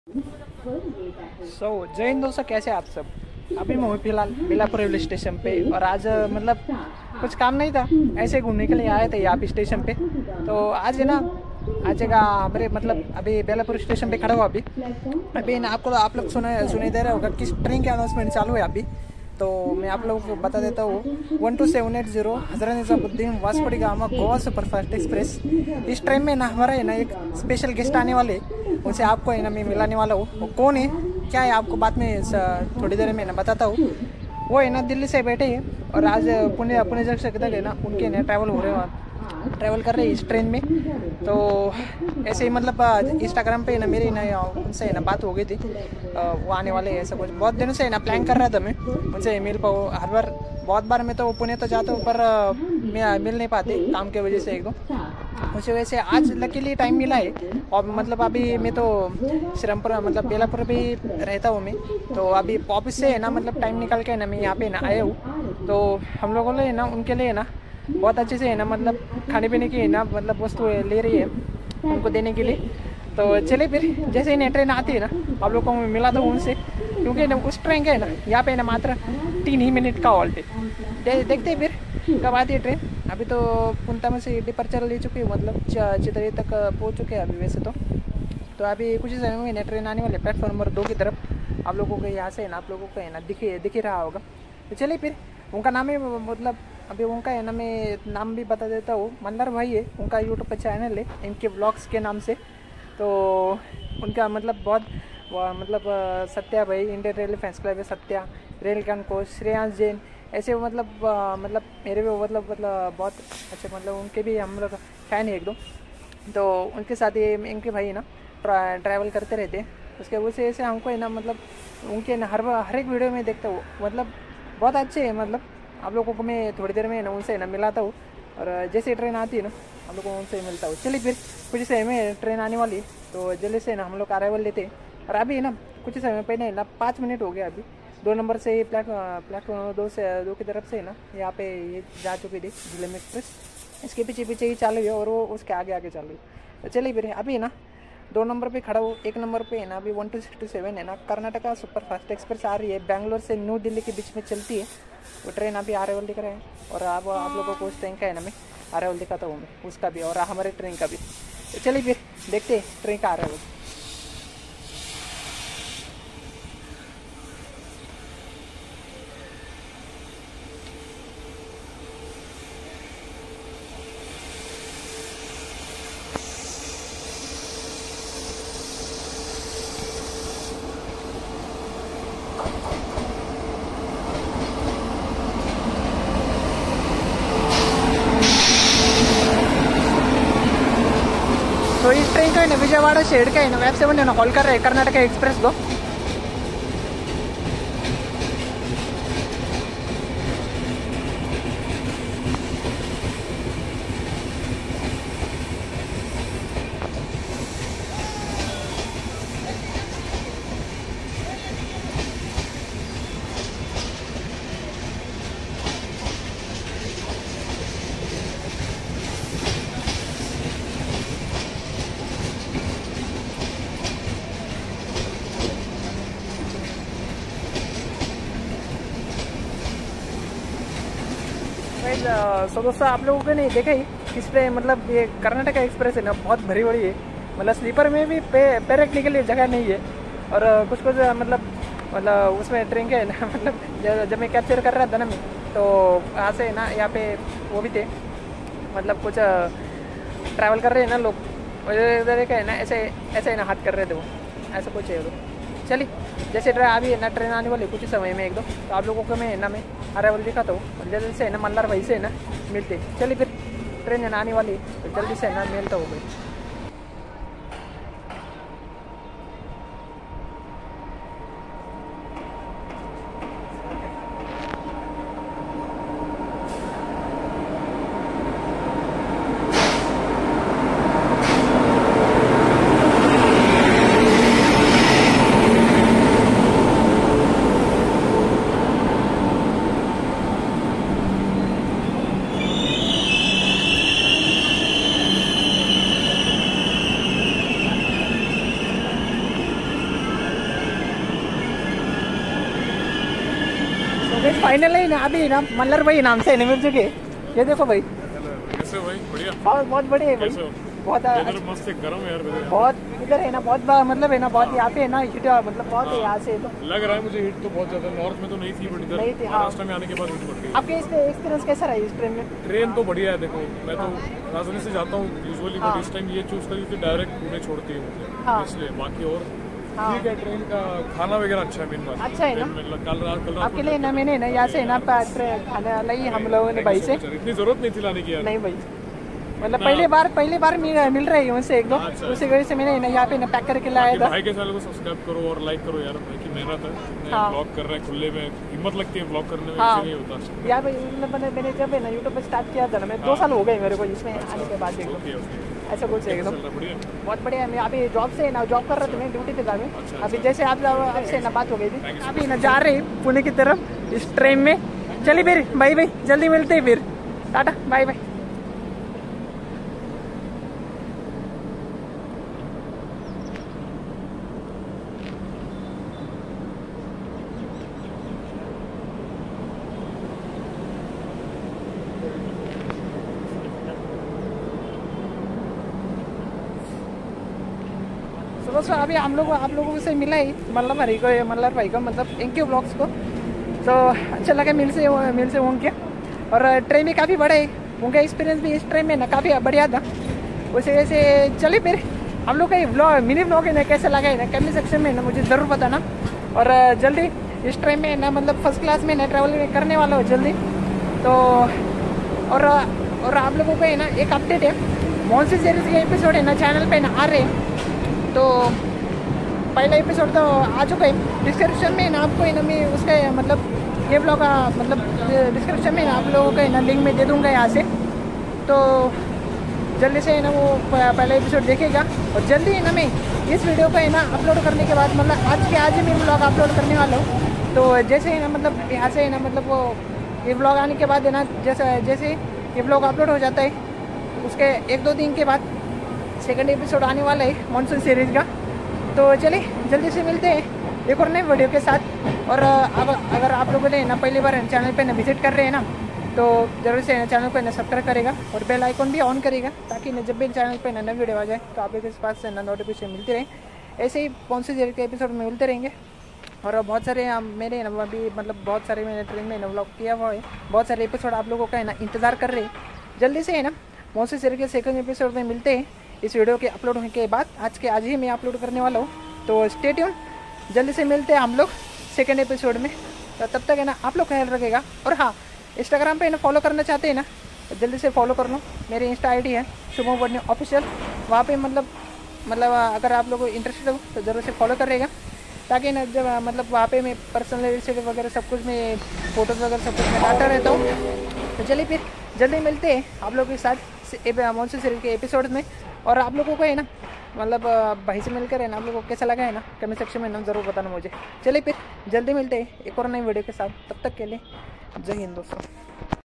जय हिंद दोस्तों, कैसे आप सब। अभी मैं हूँ फिलहाल बेलापुर रेलवे स्टेशन पे और आज मतलब कुछ काम नहीं था, ऐसे घूमने के लिए आए थे यहाँ पे स्टेशन पे। तो आज है ना, आज जगह हमारे मतलब अभी बेलापुर स्टेशन पे खड़ा हुआ अभी ना आपको आप लोग सुने दे रहे होगा किस ट्रेन की अनाउंसमेंट चालू है अभी। तो मैं आप लोगों को बता देता हूँ 12780 Hazrat Nizamuddin Vasco da Gama Goa superfast express. इस ट्रेन में ना हमारा है ना एक स्पेशल गेस्ट आने वाले, उनसे आपको है ना मैं मिलाने वाला हूँ। वो कौन है क्या है आपको बाद में थोड़ी देर में ना बताता हूँ। वो है ना दिल्ली से बैठे हैं और आज पुणे पुणे जंक्शन तक है ना उनके ना ट्रैवल कर रहे हैं इस ट्रेन में। तो ऐसे ही मतलब इंस्टाग्राम पे ना मेरी ना उनसे ना बात हो गई थी, वो आने वाले ऐसा कुछ बहुत दिनों से ना प्लान कर रहा था मैं उनसे मिल पाऊँ। हर बार बहुत बार मैं तो पुणे तो जाता हूँ पर मैं मिल नहीं पाती काम की वजह से। एक दो मुझे वैसे आज लकीली टाइम मिला है और मतलब अभी मैं तो श्रीरामपुर मतलब बेलापुर भी रहता हूँ मैं। तो अभी ऑफिस से है ना मतलब टाइम निकाल के ना मैं यहाँ पे ना आया हूँ। तो हम लोगों ने ना उनके लिए ना बहुत अच्छे से है ना मतलब खाने पीने की है ना मतलब वस्तु ले रही है उनको देने के लिए। तो चले फिर जैसे ही ट्रेन आती है ना आप लोग को मैं मिला दूँ उनसे, क्योंकि ना उस ट्रेन का है ना यहाँ पे ना मात्र 3 ही मिनट का हॉल्ट है। देखते हैं फिर कब आती है ट्रेन। अभी तो पुंता में से डिपर्चर ले चुके हैं, मतलब चितरी तक पहुँच चुके हैं अभी वैसे तो अभी कुछ ही समय में ना ट्रेन आने वाले प्लेटफॉर्म नंबर 2 की तरफ। आप लोगों को यहाँ से है ना आप लोगों को है ना दिख ही रहा होगा। तो चलिए फिर उनका नाम है मतलब अभी उनका है ना मैं नाम भी बता देता हूँ, मंदार भाई है उनका यूट्यूब पर चैनल है इनके ब्लॉग्स के नाम से। तो उनका मतलब बहुत मतलब सत्या भाई इंडियन रेलवे फैंस क्लब है, सत्या रेलकन को श्रेयांश जैन ऐसे मतलब मेरे भी मतलब बहुत अच्छे मतलब उनके भी हम लोग फ़ैन है एक दो। तो उनके साथ ही इनके भाई ना ट्रैवल करते रहते हैं। उसके वजह से हमको है ना मतलब उनके ना हर एक वीडियो में देखता हूँ, मतलब बहुत अच्छे हैं। मतलब आप लोगों को मैं थोड़ी देर में ना उनसे ना मिलाता हूँ और जैसे ट्रेन आती है ना हम लोग को उनसे मिलता हूँ। चलिए फिर कुछ समय में ट्रेन आने वाली, तो जल्दी से ना हम लोग अराइवल लेते हैं। और अभी ना कुछ समय पहले ना 5 मिनट हो गया अभी 2 नंबर से प्लेटफॉर्म 2 की तरफ से ना यहाँ पे ये जा चुकी थी झेलम एक्सप्रेस। इसके पीछे पीछे ही चालू है और वो उसके आगे आगे चालू है। तो चलिए फिर अभी ना 2 नंबर पे खड़ा हूँ। 1 नंबर पे है ना अभी 1267 है ना कर्नाटका सुपर फास्ट एक्सप्रेस आ रही है, बैंगलोर से न्यू दिल्ली के बीच में चलती है। वो ट्रेन अभी अराइवल दिख रहा है और अब आप लोगों को उस ट्रेन का है ना मैं अराइवल दिखाता हूँ मैं उसका भी और हमारे ट्रेन का भी। तो चलिए फिर देखते हैं ट्रेन का अराइवल। तो इस ट्रेन का है ना विजयवाड़ा शेड का है ना वेब 7 है ना हॉल कर रहे हैं कर्नाटका एक्सप्रेस को। सो दोस्तों आप लोगों को नहीं देखा ही किस पे मतलब ये कर्नाटका एक्सप्रेस है ना बहुत भरी बड़ी है, मतलब स्लीपर में भी पैर रखने के लिए जगह नहीं है। और कुछ मतलब उसमें ट्रेन के है ना मतलब जब मैं कैप्चर कर रहा था ना मैं तो यहाँ से ना यहाँ पे वो भी थे मतलब कुछ ट्रैवल कर रहे हैं ना लोग उधर का है ना ऐसे है ना हाथ कर रहे थे वो ऐसा कुछ है। चलिए जैसे अभी है ना ट्रेन आने वाली कुछ ही समय में एक दो, तो आप लोगों को मैं है ना मैं अराइवल दिखाता हूँ और जल्दी से है ना मल्लार भाई से है ना मिलते। चलिए फिर ट्रेन है ना आने वाली तो जल्दी से है ना मिलता हूँ भाई। फाइनली ना अभी ना मल्लर भाई नाम से मिल चुके। ये देखो भाई, कैसे हो भाई? बढ़िया। बहुत बढ़िया है भाई, कैसे हो? बहुत इधर मस्त है, गरम है यार इधर। बहुत इधर है ना, बहुत मतलब है ना, बहुत यहाँ पे है ना हीट, मतलब बहुत है यहाँ से। तो लग रहा है मुझे हीट तो बहुत ज्यादा, नॉर्थ में तो नहीं थी बट नहीं थी, इधर हाँ। महाराष्ट्र में आने के बाद हीट बढ़ गई। आपके इसमें एक्सपीरियंस कैसा रहा इस ट्रेन में? ट्रेन तो बढ़िया है। देखो मैं तो राजधानी से जाता हूँ यूजुअली, बट इस टाइम ये चूज करी क्योंकि डायरेक्ट पुणे छोड़ती है हाँ। मुझे, इसलिए। बाकी और हाँ। ठीक है, ट्रेन का खाना वगैरह अच्छा है। मेन बात अच्छा है ना? कल रात आपके लिए ना मैंने ना यहाँ से ना खाना लाई हम लोगों ने भाई से। इतनी जरूरत नहीं थी लाने की यार। नहीं भाई, मतलब पहली बार मिल रही है उनसे एक दो, उसी वजह से मैंने यहाँ पे ना पैक करके लाया था। भाई के चैनल को सब्सक्राइब करो और लाइक करो यार, भाई की मेहनत है। हाँ। ब्लॉग कर रहे हैं खुले में, हिम्मत लगती है ब्लॉग करने में, हाँ। ऐसे नहीं होता यार भाई मैंने जब है ना यूट्यूब पे स्टार्ट किया था ना, मैं 2 साल हो गए मेरे को इसमें आने के बाद। एकदम ओके ओके, ऐसा कुछ है एकदम चल रहा बढ़िया। बहुत बढ़िया। मैं अभी जॉब से ना जॉब कर रहा था, मैं ड्यूटी पे था मैं। अभी जैसे आपसे ना बात हो गई थी, अभी ना जा रहे पुणे की तरफ इस ट्रेन में। चलिए फिर भाई जल्दी मिलते हैं फिर, टाटा बाय बाय। दोस्तों अभी आप लोगों से मिला ही मल्लर भाई को मतलब इनके ब्लॉग्स को, तो अच्छा लगा मिल से उनके। और ट्रेन भी काफ़ी बड़ा है, उनका एक्सपीरियंस भी इस ट्रेन में ना काफ़ी बढ़िया था। उसी वजह से चलिए फिर हम लोग का मिनी ब्लॉग है ना कैसा लगा है ना कमेंट सेक्शन में ना मुझे ज़रूर बताना। और जल्दी इस ट्रेन में ना मतलब फर्स्ट क्लास में ना ट्रैवल करने वाला हो जल्दी। तो और आप लोगों को है ना एक अपडेट है, मॉनसून सीरीज के एपिसोड है ना चैनल पे ना आ रहे हैं। तो पहला एपिसोड तो आ चुका है, डिस्क्रिप्शन में ना आपको है ना मैं उसका मतलब ये ब्लॉग का मतलब डिस्क्रिप्शन में ना आप लोगों का है ना लिंक में दे दूँगा यहाँ से। तो जल्दी से है ना वो पहला एपिसोड देखेगा। और जल्दी है ना मैं इस वीडियो को है ना अपलोड करने के बाद मतलब आज ही मैं ब्लॉग अपलोड करने वाला हूँ। तो जैसे है ना मतलब यहाँ से है ना मतलब वो ये ब्लॉग आने के बाद है ना जैसे ये ब्लॉग अपलोड हो जाता है, उसके 1-2 दिन के बाद सेकंड एपिसोड आने वाला है मॉनसून सीरीज़ का। तो चलिए जल्दी से मिलते हैं एक और नए वीडियो के साथ। और अगर आप लोगों ने ना पहली बार चैनल पे ना विजिट कर रहे हैं ना, तो जरूर से चैनल को ना सब्सक्राइब करेगा और बेल आइकॉन भी ऑन करेगा, ताकि ना जब भी चैनल पे नया वीडियो आ जाए तो आप लोग के पास से ना नोटिफिकेशन मिलती रहे। ऐसे ही मॉनसून सीरीज़ के एपिसोड में मिलते रहेंगे। और बहुत सारे मेरे ना अभी मतलब बहुत सारे मैंने ट्रेन में ना व्लॉग किया हुआ है, बहुत सारे एपिसोड आप लोगों का है ना इंतज़ार कर रहे हैं। जल्दी से है ना मॉनसून सीरीज़ के सेकंड एपिसोड में मिलते हैं इस वीडियो के अपलोड होने के बाद। आज ही मैं अपलोड करने वाला हूँ, तो स्टे ट्यून। जल्दी से मिलते हैं हम लोग सेकंड एपिसोड में। तो तब तक है ना आप लोग ख्याल रखेगा। और हाँ, इंस्टाग्राम पे ना फॉलो करना चाहते हैं ना, तो जल्दी से फॉलो कर लो। मेरी इंस्टा आईडी है शुभम वर्णी ऑफिशियल। वहाँ पे मतलब अगर आप लोग इंटरेस्टेड हो तो ज़रूर से फॉलो करेगा, ताकि ना जब मतलब वहाँ पे मैं पर्सनल रिलेटेड वगैरह सब कुछ में फ़ोटोज़ वगैरह सब कुछ मैं डालता रहता हूँ। तो चलिए फिर जल्दी मिलते हैं आप लोगों के साथ मॉनसून सीरीज़ के एपिसोड में। और आप लोगों को है ना मतलब भाई से मिलकर है ना आप लोगों को कैसा लगा है ना कमेंट सेक्शन में ना ज़रूर बताना मुझे। चलिए फिर जल्दी मिलते हैं एक और नई वीडियो के साथ, तब तक के लिए जय हिंद दोस्तों।